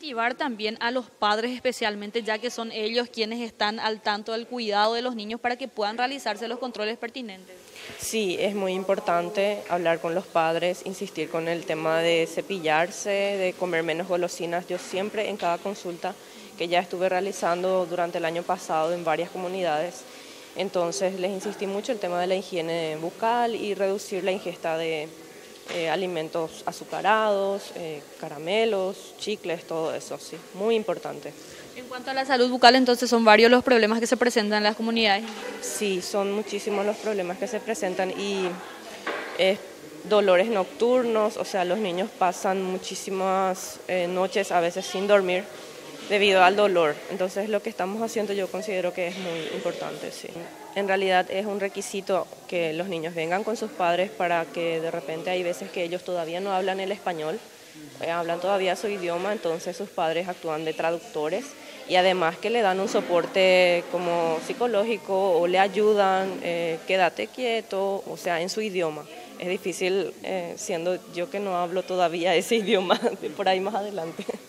incentivar también a los padres especialmente, ya que son ellos quienes están al tanto del cuidado de los niños para que puedan realizarse los controles pertinentes. Sí, es muy importante hablar con los padres, insistir con el tema de cepillarse, de comer menos golosinas. Yo siempre en cada consulta que ya estuve realizando durante el año pasado en varias comunidades, entonces les insistí mucho el tema de la higiene bucal y reducir la ingesta de alimentos azucarados, caramelos, chicles, todo eso, sí, muy importante. En cuanto a la salud bucal, entonces son varios los problemas que se presentan en las comunidades. Sí, son muchísimos los problemas que se presentan y dolores nocturnos, o sea, los niños pasan muchísimas noches a veces sin dormir debido al dolor. Entonces lo que estamos haciendo yo considero que es muy importante, sí. En realidad es un requisito que los niños vengan con sus padres para que de repente hay veces que ellos todavía no hablan el español, hablan todavía su idioma, entonces sus padres actúan de traductores y además que le dan un soporte como psicológico o le ayudan, quédate quieto, o sea, en su idioma. Es difícil siendo yo que no hablo todavía ese idioma, por ahí más adelante.